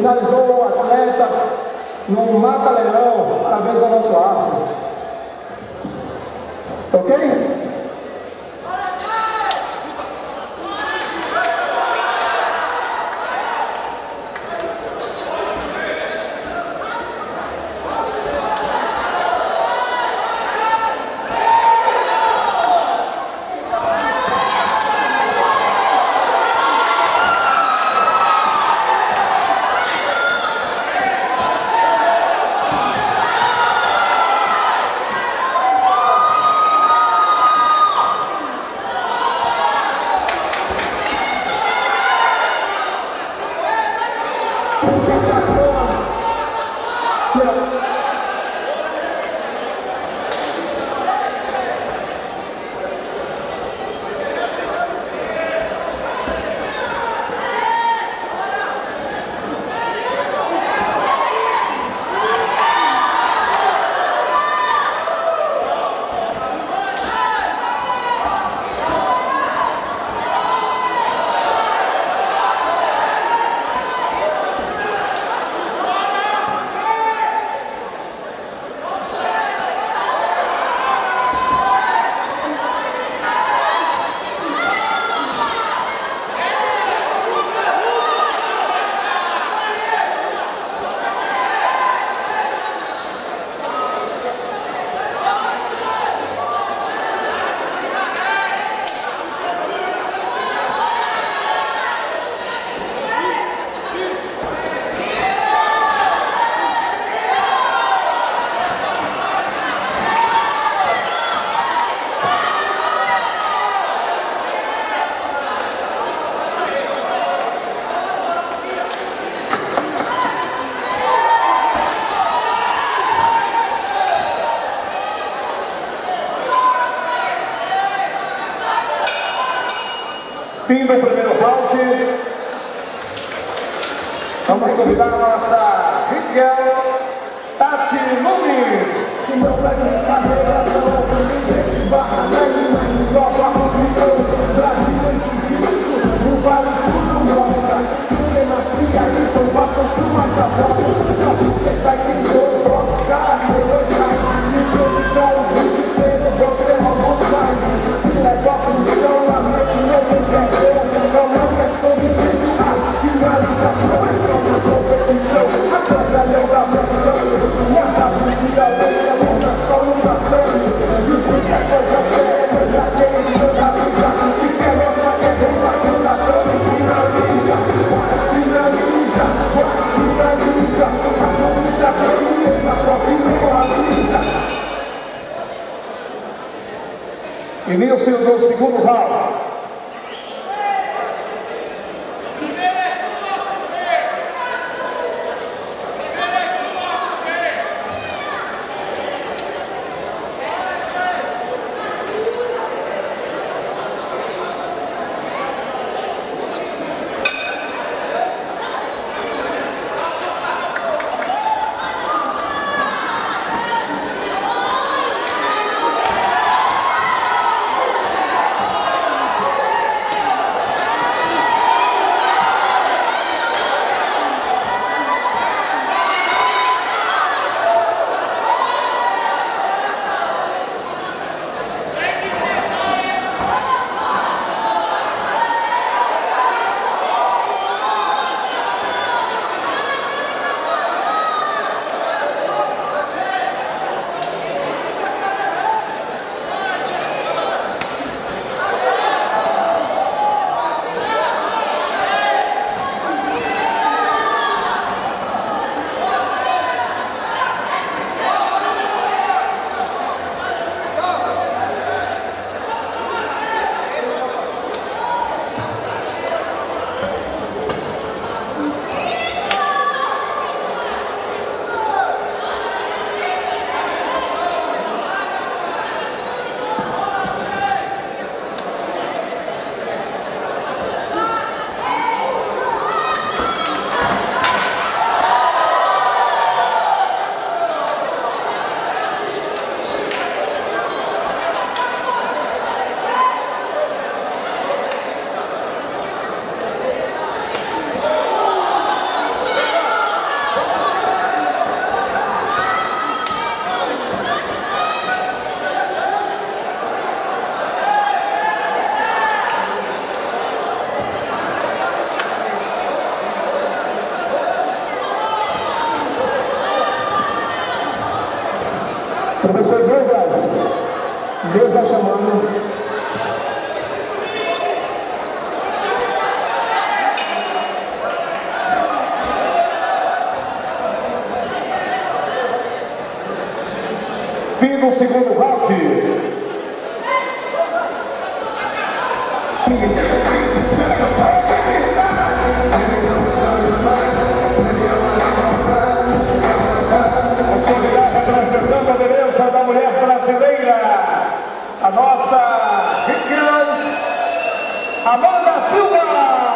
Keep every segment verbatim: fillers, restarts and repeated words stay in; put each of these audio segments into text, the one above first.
Finalizou o atleta no mata-leão, parabéns ao nosso árbitro. Ok? Fim do primeiro round. Vamos convidar a nossa Raquel Tati Nunes. Se não vai ter carreira, não deixe barra na linha, Europa, Brasil e jiu-jitsu, no vale tudo mostra. Supremacia, então façam suas apostas. Não, você vai ter dois blocos, cara, meu pai. Improvisar o jiu-jitsu, você não vai. Se levar pro chão, a mente não tem perdão. Não é uma questão de brincar, finalização é só uma competição. A batalha da pressão, mata a vida, deixa a bunda só no tatame. Jiu-jitsu é coisa séria. Professor Douglas, Deus está chamando. Fim do segundo round. Representando a beleza da mulher brasileira, a nossa Riqueiras, Amanda Silva.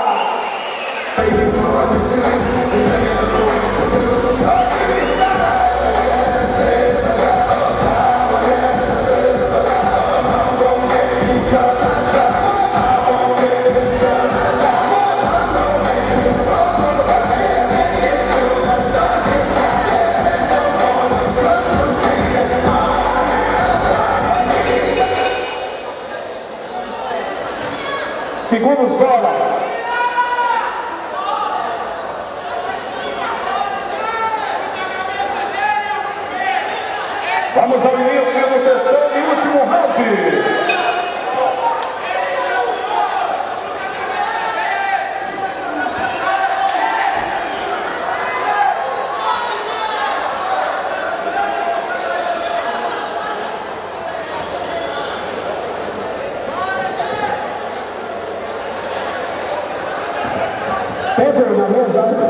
Segundos bola. Vamos ao início do terceiro e último round. Pedro na mesa.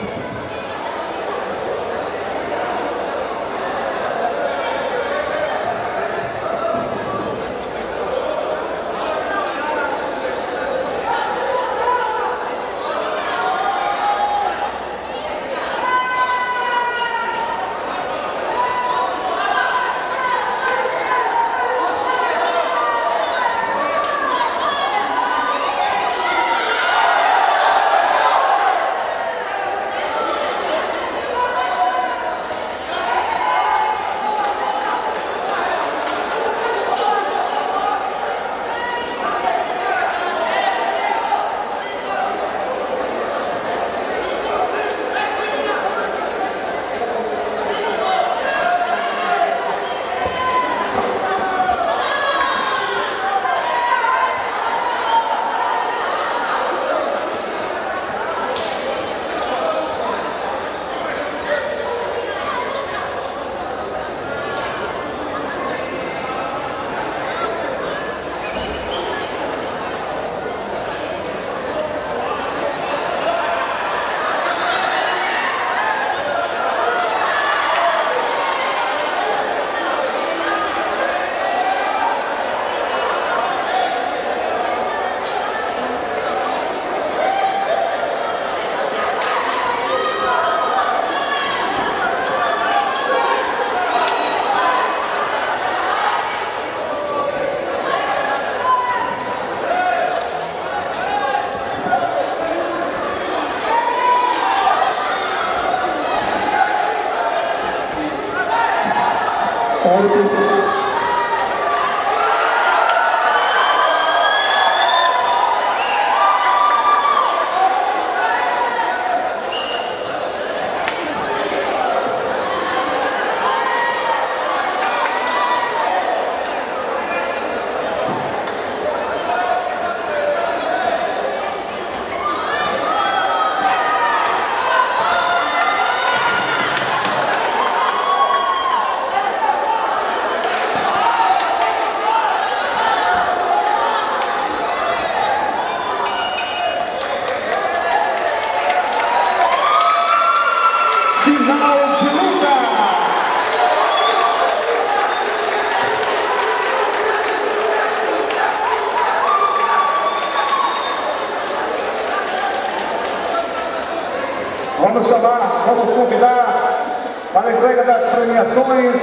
Vamos chamar, vamos convidar para a entrega das premiações,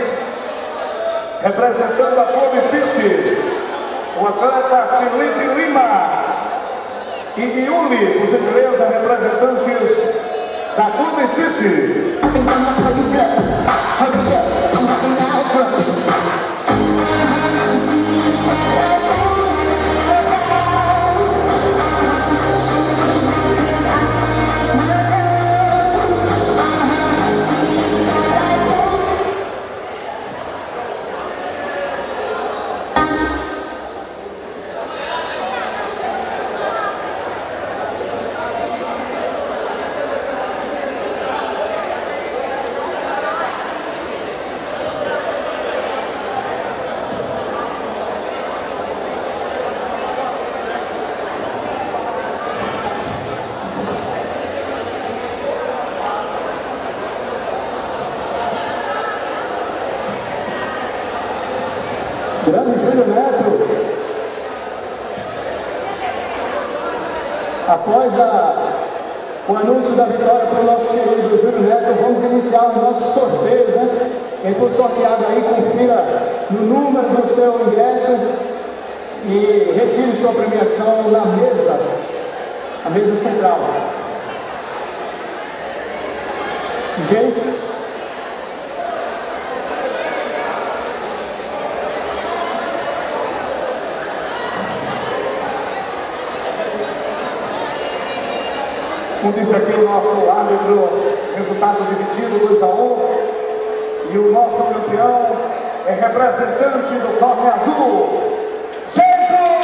representando a Clube Fit, o atleta Felipe Lima e Yuli, por gentileza, representantes da Clube Fit. Júlio Neto. Após a, o anúncio da vitória para o nosso querido Júlio Neto, vamos iniciar os nossos sorteios, né? Quem for sorteado aí, confira no número do seu ingresso e retire sua premiação na mesa, a mesa central. Ok? Como disse aqui o nosso árbitro, resultado dividido dois a um. E o nosso campeão é representante do Corne Azul, Jesus!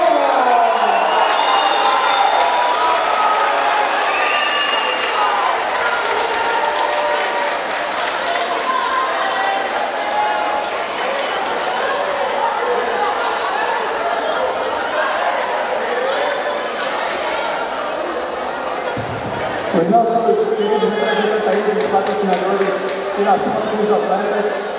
Os nossos queridos representantes aí dos patrocinadores tirar foto com os atletas.